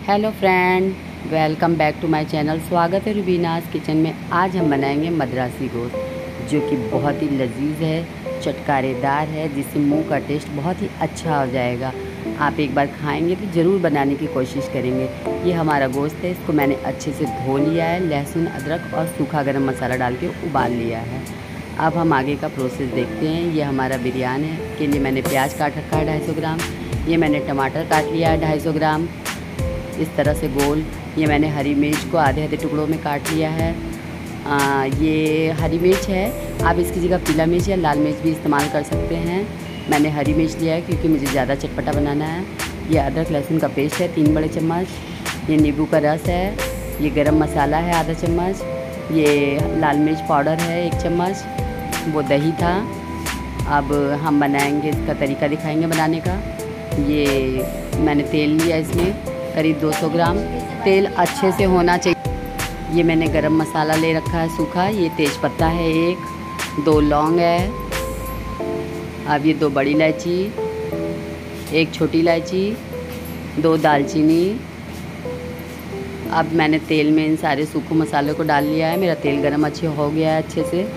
Hello friend, welcome back to my channel. स्वागत है रुबीनास kitchen में। आज हम बनाएंगे मद्रासी गोश्त, जो कि बहुत ही लजीज है, चटकारेदार है, जिससे मुंह का टेस्ट बहुत ही अच्छा हो जाएगा। आप एक बार खाएंगे तो ज़रूर बनाने की कोशिश करेंगे। ये हमारा गोश्त है, इसको मैंने अच्छे से धो लिया है, लहसुन, अदरक और सूखा गरम मसाला डाल के उबाल लिया है। अब हम आगे का प्रोसेस देखते हैं। ये हमारा बिरयानी के लिए मैंने प्याज काट रखा है 250 ग्राम। ये मैंने टमाटर काट लिया है 250 ग्राम इस तरह से गोल। ये मैंने हरी मिर्च को आधे आधे टुकड़ों में काट लिया है। ये हरी मिर्च है, आप इसकी जगह पीला मिर्च या लाल मिर्च भी इस्तेमाल कर सकते हैं। मैंने हरी मिर्च लिया है क्योंकि मुझे ज़्यादा चटपटा बनाना है। ये अदरक लहसुन का पेस्ट है 3 बड़े चम्मच। ये नींबू का रस है। ये गरम मसाला है आधा चम्मच। ये लाल मिर्च पाउडर है 1 चम्मच। वो दही था। अब हम बनाएंगे, इसका तरीका दिखाएंगे बनाने का। ये मैंने तेल लिया, इसमें करीब 200 ग्राम तेल अच्छे से होना चाहिए। ये मैंने गरम मसाला ले रखा है सूखा। ये तेज पत्ता है 1, 2 लौंग है। अब ये 2 बड़ी इलायची, 1 छोटी इलायची, 2 दालचीनी। अब मैंने तेल में इन सारे सूखे मसालों को डाल लिया है। मेरा तेल गरम अच्छे हो गया है अच्छे से।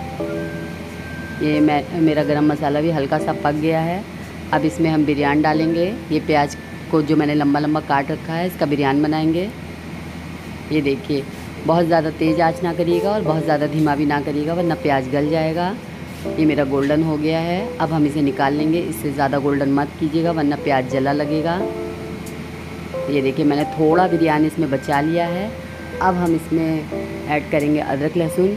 ये मेरा गरम मसाला भी हल्का सा पक गया है। अब इसमें हम बिरयानी डालेंगे। ये प्याज को जो मैंने लंबा लंबा काट रखा है, इसका बिरयानी बनाएंगे। ये देखिए, बहुत ज़्यादा तेज़ आंच ना करिएगा और बहुत ज़्यादा धीमा भी ना करिएगा, वरना प्याज गल जाएगा। ये मेरा गोल्डन हो गया है। अब हम इसे निकाल लेंगे। इससे ज़्यादा गोल्डन मत कीजिएगा, वरना प्याज जला लगेगा। ये देखिए, मैंने थोड़ा बिरयानी इसमें बचा लिया है। अब हम इसमें ऐड करेंगे अदरक लहसुन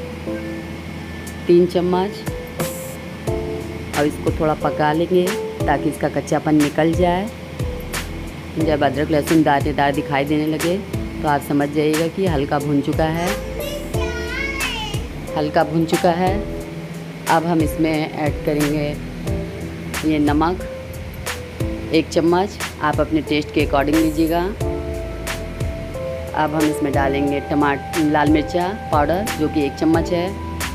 3 चम्मच। अब इसको थोड़ा पका लेंगे ताकि इसका कच्चापन निकल जाए। जब अदरक लहसुन दानेदार दिखाई देने लगे तो आप समझ जाइएगा कि हल्का भुन चुका है, हल्का भुन चुका है। अब हम इसमें ऐड करेंगे ये नमक 1 चम्मच, आप अपने टेस्ट के अकॉर्डिंग लीजिएगा। अब हम इसमें डालेंगे लाल मिर्चा पाउडर, जो कि 1 चम्मच है।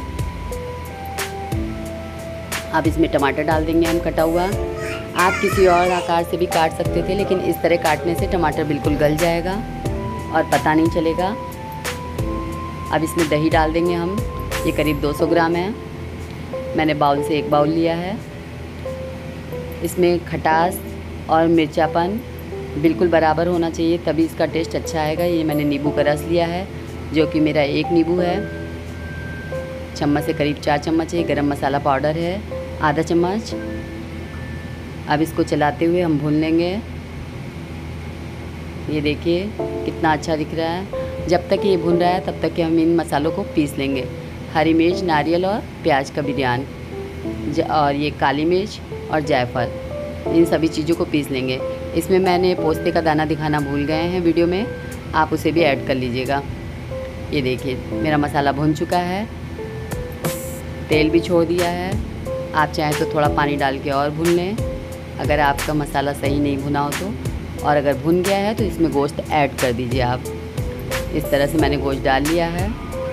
अब इसमें टमाटर डाल देंगे हम कटा हुआ। आप किसी और आकार से भी काट सकते थे, लेकिन इस तरह काटने से टमाटर बिल्कुल गल जाएगा और पता नहीं चलेगा। अब इसमें दही डाल देंगे हम। ये करीब 200 ग्राम है। मैंने बाउल से 1 बाउल लिया है। इसमें खटास और मिर्चापन बिल्कुल बराबर होना चाहिए, तभी इसका टेस्ट अच्छा आएगा। ये मैंने नींबू का रस लिया है, जो कि मेरा 1 नींबू है। चम्मच से करीब 4 चम्मच है। गरम मसाला पाउडर है आधा चम्मच। अब इसको चलाते हुए हम भून लेंगे। ये देखिए कितना अच्छा दिख रहा है। जब तक ये भून रहा है तब तक हम इन मसालों को पीस लेंगे। हरी मिर्च, नारियल और प्याज का बिरयानी, और ये काली मिर्च और जायफल, इन सभी चीज़ों को पीस लेंगे। इसमें मैंने पोस्ते का दाना दिखाना भूल गए हैं वीडियो में, आप उसे भी ऐड कर लीजिएगा। ये देखिए मेरा मसाला भुन चुका है, तेल भी छोड़ दिया है। आप चाहें तो थोड़ा पानी डाल के और भून लें, अगर आपका मसाला सही नहीं भुना हो तो। और अगर भुन गया है तो इसमें गोश्त ऐड कर दीजिए आप। इस तरह से मैंने गोश्त डाल लिया है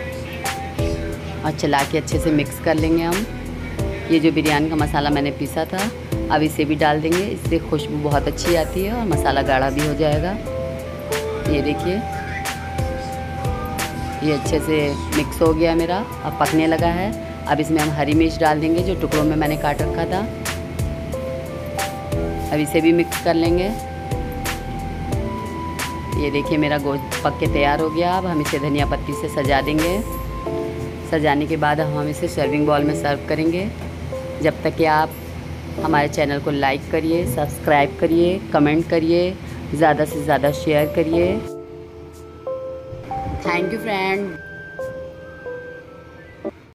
और चला के अच्छे से मिक्स कर लेंगे हम। ये जो बिरयानी का मसाला मैंने पीसा था, अब इसे भी डाल देंगे। इससे खुशबू बहुत अच्छी आती है और मसाला गाढ़ा भी हो जाएगा। ये देखिए, ये अच्छे से मिक्स हो गया मेरा, अब पकने लगा है। अब इसमें हम हरी मिर्च डाल देंगे, जो टुकड़ों में मैंने काट रखा था। अब इसे भी मिक्स कर लेंगे। ये देखिए मेरा गोश्त पक के तैयार हो गया। अब हम इसे धनिया पत्ती से सजा देंगे। सजाने के बाद हम इसे सर्विंग बॉल में सर्व करेंगे। जब तक कि आप हमारे चैनल को लाइक करिए, सब्सक्राइब करिए, कमेंट करिए, ज़्यादा से ज़्यादा शेयर करिए। Thank you friend.